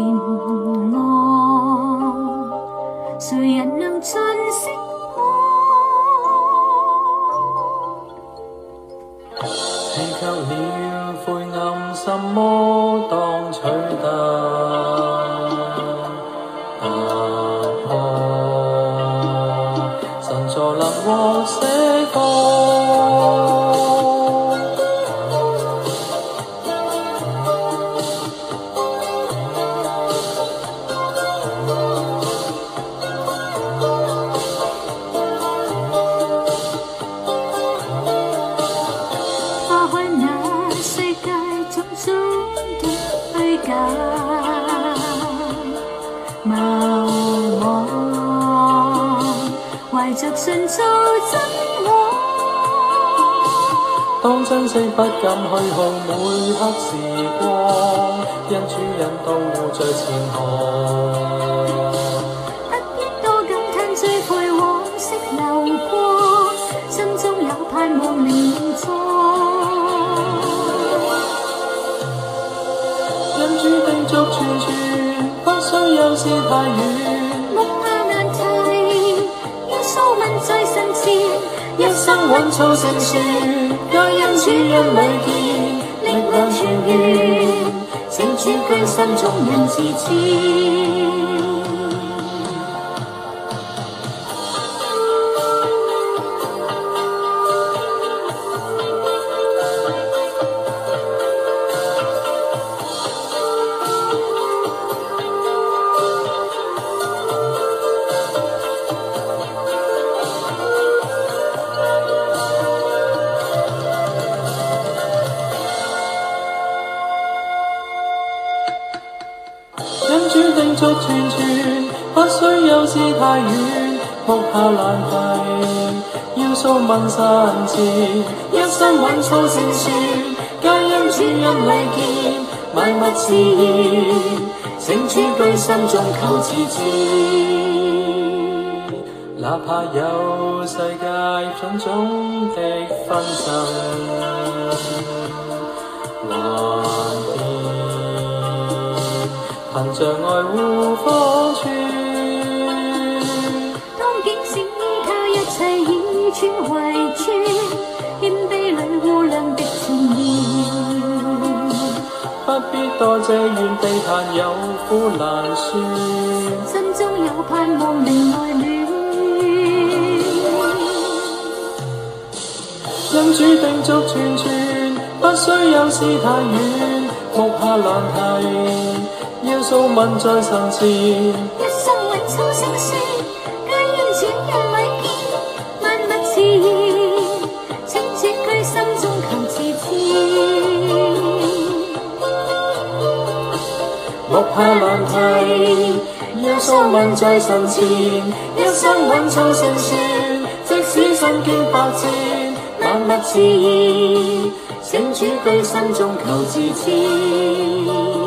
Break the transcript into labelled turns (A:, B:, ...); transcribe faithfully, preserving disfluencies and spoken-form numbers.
A: 安，谁人能尽释破？
B: 祈求了灰暗，什么当取得答案？神助能獲釋放。
A: 假茫茫，懷着信做真我。
B: 當珍惜不敢虛耗每刻時光，因主引導活在前行。
A: 不必多感嘆追悔往昔流過，心中有盼望連坐。
B: 因主定續存存，不需有事太遠。
A: 目怕難題，要數問在神前，
B: 一生穩操勝算，皆因主恩裏見，力量全源，請主居心中人自薦。因主定續存存，不需有事太遠，目下難題，要數問神前，一生穩操勝算，皆因主恩裏見，萬物自然，請主居心中求自薦。哪怕有世界種種的紛爭，還憑着愛護方寸。
A: 當竟是依靠一切以主為尊，謙卑裏互諒的情誼。
B: 不必多謝原地壇有苦難說，
A: 心中有盼望令愛戀。
B: 因主定續存存，不需有事太遠，目下難題。要數問在神前，一
A: 生穩操勝算，皆因主恩裏見，萬物自然，請主居心中求自薦。
B: 目下難題，要數問在神前，一生穩操勝算，即使身經百戰，萬物自然，請主居心中求自薦。